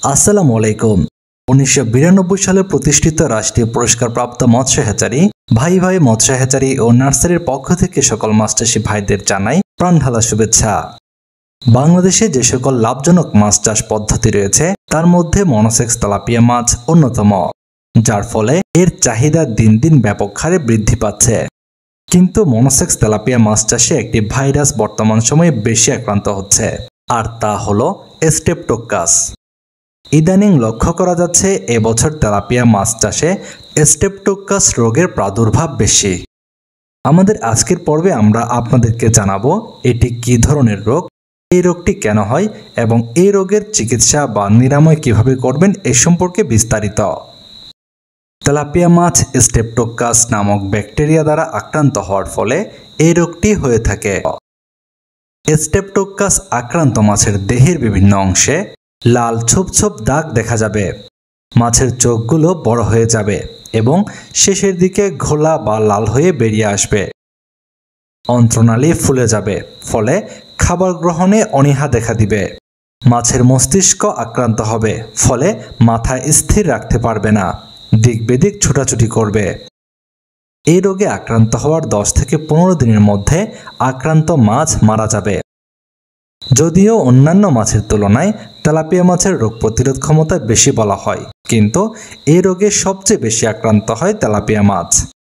আসসালামু আলাইকুম। 1992 সালে প্রতিষ্ঠিত রাষ্ট্রীয় পুরস্কারপ্রাপ্ত মৎস্য হ্যাচারি ভাই ভাই মৎস্য হ্যাচারি ও নার্সারির পক্ষ থেকে সকল মাছ চাষী ভাইদের জানাই প্রাণঢালা শুভেচ্ছা। বাংলাদেশে যে সকল লাভজনক মাছ চাষ পদ্ধতি রয়েছে তার মধ্যে মনোসেক্স তেলাপিয়া মাছ অন্যতম, যার ফলে এর চাহিদা দিন দিন ব্যাপক হারে বৃদ্ধি পাচ্ছে। কিন্তু মনোসেক্স তেলাপিয়া মাছ চাষে একটি ভাইরাস বর্তমান সময়ে বেশি আক্রান্ত হচ্ছে, আর তা হলো স্ট্রেপ্টোকাস। ইদানিং লক্ষ্য করা যাচ্ছে এবছর তেলাপিয়া মাছ চাষে স্ট্রেপ্টোকাস রোগের প্রাদুর্ভাব বেশি। আমাদের আজকের পর্বে আমরা আপনাদেরকে জানাবো এটি কী ধরনের রোগ, এই রোগটি কেন হয় এবং এই রোগের চিকিৎসা বা নিরাময় কিভাবে করবেন এ সম্পর্কে বিস্তারিত। তেলাপিয়া মাছ স্ট্রেপ্টোকাস নামক ব্যাকটেরিয়া দ্বারা আক্রান্ত হওয়ার ফলে এই রোগটি হয়ে থাকে। স্ট্রেপ্টোকাস আক্রান্ত মাছের দেহের বিভিন্ন অংশে লাল ছোপ ছোপ দাগ দেখা যাবে, মাছের চোখগুলো বড় হয়ে যাবে এবং শেষের দিকে ঘোলা বা লাল হয়ে বেরিয়ে আসবে। অন্ত্রনালী ফুলে যাবে, ফলে খাবার গ্রহণে অনীহা দেখা দিবে। মাছের মস্তিষ্ক আক্রান্ত হবে, ফলে মাথা স্থির রাখতে পারবে না, দিক বেদিক ছোটাছুটি করবে। এই রোগে আক্রান্ত হওয়ার 10 থেকে 15 দিনের মধ্যে আক্রান্ত মাছ মারা যাবে। যদিও অন্যান্য মাছের তুলনায় তেলাপিয়া মাছের রোগ প্রতিরোধ ক্ষমতা বেশি বলা হয়, কিন্তু এই রোগে সবচেয়ে বেশি আক্রান্ত হয় তেলাপিয়া মাছ।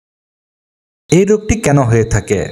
এই রোগটি কেন হয়ে থাকে?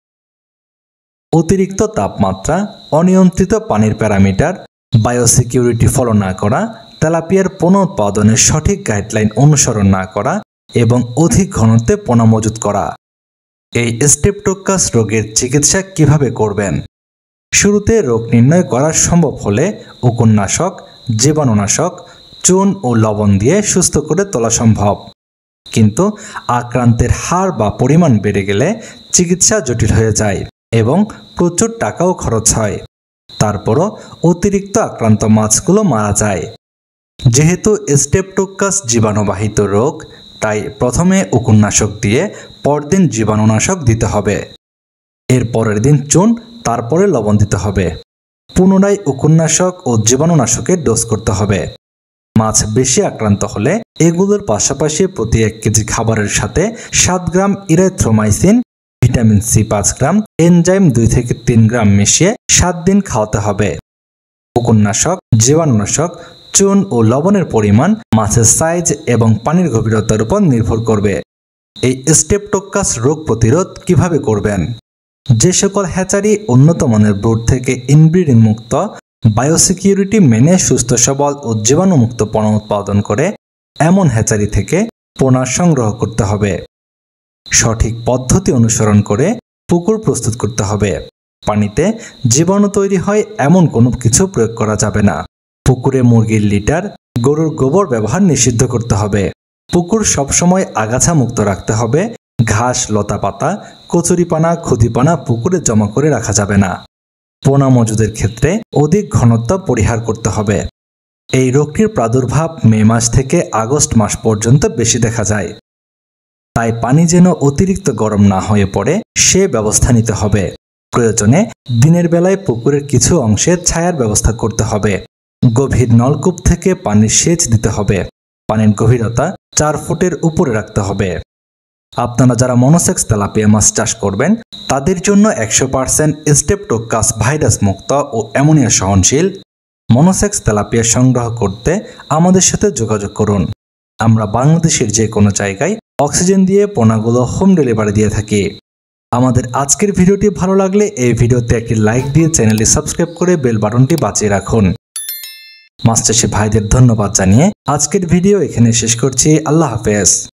অতিরিক্ত তাপমাত্রা, অনিয়ন্ত্রিত পানির প্যারামিটার, বায়োসিকিউরিটি ফলো না করা, তেলাপিয়ার পোনা উৎপাদনের সঠিক গাইডলাইন অনুসরণ না করা এবং অধিক ঘনত্বে পোনা মজুত করা। এই স্ট্রেপ্টোকাস রোগের চিকিৎসা কিভাবে করবেন? শুরুতে রোগ নির্ণয় করা সম্ভব হলে উকুননাশক, জীবাণুনাশক, চুন ও লবণ দিয়ে সুস্থ করে তোলা সম্ভব। কিন্তু আক্রান্তের হার বা পরিমাণ বেড়ে গেলে চিকিৎসা জটিল হয়ে যায় এবং প্রচুর টাকাও খরচ হয়। তারপরও অতিরিক্ত আক্রান্ত মাছগুলো মারা যায়। যেহেতু স্ট্রেপ্টোকাস জীবাণুবাহিত রোগ, তাই প্রথমে উকুননাশক দিয়ে পরদিন জীবাণুনাশক দিতে হবে, এর পরের দিন চুন, তারপরে লবণ দিতে হবে। পুনরায় উকুননাশক ও জীবাণুনাশকের ডোজ করতে হবে। মাছ বেশি আক্রান্ত হলে এগুলোর পাশাপাশি প্রতি 1 কেজি খাবারের সাথে 7 gram erythromycin, vitamin C 5 gram, enzyme 2 থেকে 3 গ্রাম মিশিয়ে 7 দিন খাওয়াতে হবে। উকুননাশক, জীবাণুনাশক, চুন ও লবণের পরিমাণ মাছের সাইজ এবং পানির গভীরতার উপর নির্ভর করবে। এই স্ট্রেপ্টোকাস রোগ প্রতিরোধ কিভাবে করবেন? যে সকল হ্যাচারি উন্নত মানের ব্রুড থেকে ইনব্রিডিং মুক্ত, বায়োসিকিউরিটি মেনে সুস্থ সবল ও জীবাণুমুক্ত পোনা উৎপাদন করে, এমন হ্যাচারি থেকে পোনা সংগ্রহ করতে হবে। সঠিক পদ্ধতি অনুসরণ করে পুকুর প্রস্তুত করতে হবে। পানিতে জীবাণু তৈরি হয় এমন কোনো কিছু প্রয়োগ করা যাবে না। পুকুরে মুরগির লিটার, গরুর গোবর ব্যবহার নিষিদ্ধ করতে হবে। পুকুর সবসময় আগাছা মুক্ত রাখতে হবে। ঘাস, লতাপাতা, কচুরিপানা, খুদিপানা পুকুরে জমা করে রাখা যাবে না। পোনা মজুদের ক্ষেত্রে অধিক ঘনত্ব পরিহার করতে হবে। এই রোগটির প্রাদুর্ভাব মে মাস থেকে আগস্ট মাস পর্যন্ত বেশি দেখা যায়, তাই পানি যেন অতিরিক্ত গরম না হয়ে পড়ে সে ব্যবস্থা নিতে হবে। প্রয়োজনে দিনের বেলায় পুকুরের কিছু অংশে ছায়ার ব্যবস্থা করতে হবে। গভীর নলকূপ থেকে পানির সেচ দিতে হবে। পানির গভীরতা 4 ফুটের উপরে রাখতে হবে। আপনারা যারা মনোসেক্স তেলাপিয়া মাছ চাষ করবেন তাদের জন্য 100% স্ট্রেপ্টোকাস ভাইরাস মুক্ত ও অ্যামোনিয়া সহনশীল মনোসেক্স তেলাপিয়া সংগ্রহ করতে আমাদের সাথে যোগাযোগ করুন। আমরা বাংলাদেশের যে কোনো জায়গায় অক্সিজেন দিয়ে পোনাগুলো হোম ডেলিভারি দিয়ে থাকি। আমাদের আজকের ভিডিওটি ভালো লাগলে এই ভিডিওতে একটি লাইক দিয়ে চ্যানেলটি সাবস্ক্রাইব করে বেল বাটনটি বাজিয়ে রাখুন। মাছ চাষী ভাইদের ধন্যবাদ জানিয়ে আজকের ভিডিও এখানে শেষ করছি। আল্লাহ হাফেজ।